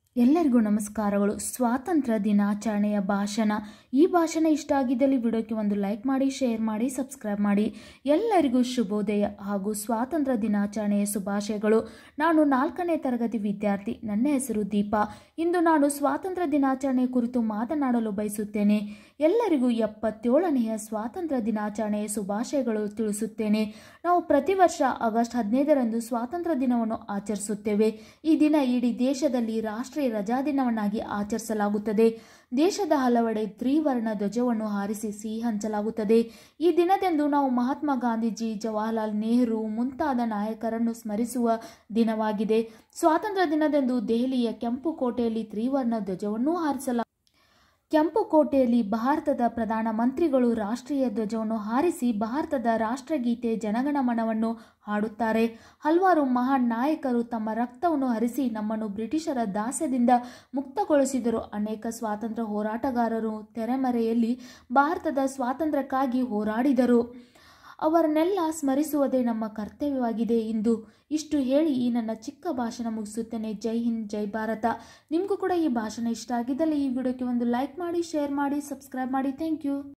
ಎಲ್ಲರಿಗೂ ನಮಸ್ಕಾರಗಳು. ಸ್ವಾತಂತ್ರ್ಯ ದಿನಾಚರಣೆಯ ಭಾಷಣ. ಈ ಭಾಷಣ ಇಷ್ಟ ಆಗಿದ್ದಲ್ಲಿ ವಿಡಿಯೋಕ್ಕೆ ಒಂದು ಲೈಕ್ ಮಾಡಿ, ಶೇರ್ ಮಾಡಿ, ಸಬ್ಸ್ಕ್ರೈಬ್ ಮಾಡಿ. ಎಲ್ಲರಿಗೂ ಶುಭೋದಯ ಹಾಗೂ ಸ್ವಾತಂತ್ರ್ಯ ದಿನಾಚರಣೆಯ ಶುಭಾಶಯಗಳು. ನಾನು 4ನೇ ತರಗತಿ ವಿದ್ಯಾರ್ಥಿ. ನನ್ನ ಹೆಸರು ದೀಪಾ. ಇಂದು ನಾನು ಸ್ವಾತಂತ್ರ್ಯ ದಿನಾಚರಣೆ ಕುರಿತು ಮಾತನಾಡಲು ಬಯಸುತ್ತೇನೆ. ಎಲ್ಲರಿಗೂ 77ನೆಯ ಸ್ವಾತಂತ್ರ್ಯ ದಿನಾಚರಣೆಯ ಶುಭಾಶಯಗಳು ತಿಳಿಸುತ್ತೇನೆ. ನಾವು ಪ್ರತಿ ವರ್ಷ ಆಗಸ್ಟ್ 15ರಂದು ಸ್ವಾತಂತ್ರ್ಯ ದಿನವನ್ನು ಆಚರಿಸುತ್ತೇವೆ. ಈ ದಿನ ಇಡೀ ದೇಶದಲ್ಲಿ ರಾಷ್ಟ್ರೀಯ ರಜಾದಿನವನ್ನಾಗಿ ಆಚರಿಸಲಾಗುತ್ತದೆ. ದೇಶದ ಹಲವೆಡೆ ತ್ರಿವರ್ಣ ಧ್ವಜವನ್ನು ಹಾರಿಸಿ ಸಿಹಿ ಹಂಚಲಾಗುತ್ತದೆ. ಈ ದಿನದಂದು ನಾವು ಮಹಾತ್ಮ ಗಾಂಧೀಜಿ, ಜವಾಹರಲಾಲ್ ನೆಹರು ಮುಂತಾದ ನಾಯಕರನ್ನು ಸ್ಮರಿಸುವ ದಿನವಾಗಿದೆ. ಸ್ವಾತಂತ್ರ್ಯ ದಿನದಂದು ದೆಹಲಿಯ ಕೆಂಪು ಕೋಟೆಯಲ್ಲಿ ತ್ರಿವರ್ಣ ಧ್ವಜವನ್ನು ಹಾರಿಸಲಾಗುತ್ತದೆ. ಕೆಂಪು ಕೋಟೆಯಲ್ಲಿ ಭಾರತದ ಪ್ರಧಾನಮಂತ್ರಿಗಳು ರಾಷ್ಟ್ರೀಯ ಧ್ವಜವನ್ನು ಹಾರಿಸಿ ಭಾರತದ ರಾಷ್ಟ್ರಗೀತೆ ಜನಗಣಮನವನ್ನು ಹಾಡುತ್ತಾರೆ. ಹಲವಾರು ಮಹಾನ್ ನಾಯಕರು ತಮ್ಮ ರಕ್ತವನ್ನು ಹರಿಸಿ ನಮ್ಮನ್ನು ಬ್ರಿಟಿಷರ ದಾಸ್ಯದಿಂದ ಮುಕ್ತಗೊಳಿಸಿದರು. ಅನೇಕ ಸ್ವಾತಂತ್ರ್ಯ ಹೋರಾಟಗಾರರು ತೆರೆಮರೆಯಲ್ಲಿ ಭಾರತದ ಸ್ವಾತಂತ್ರ್ಯಕ್ಕಾಗಿ ಹೋರಾಡಿದರು. ಅವರನ್ನೆಲ್ಲ ಸ್ಮರಿಸುವುದೇ ನಮ್ಮ ಕರ್ತವ್ಯವಾಗಿದೆ. ಇಂದು ಇಷ್ಟು ಹೇಳಿ ಈ ನನ್ನ ಚಿಕ್ಕ ಭಾಷಣ ಮುಗಿಸುತ್ತೇನೆ. ಜೈ ಹಿಂದ್, ಜೈ ಭಾರತ. ನಿಮಗೂ ಕೂಡ ಈ ಭಾಷಣ ಇಷ್ಟ ಆಗಿದ್ದಲ್ಲಿ ಈ ವಿಡಿಯೋಕ್ಕೆ ಒಂದು ಲೈಕ್ ಮಾಡಿ, ಶೇರ್ ಮಾಡಿ, ಸಬ್ಸ್ಕ್ರೈಬ್ ಮಾಡಿ. Thank you.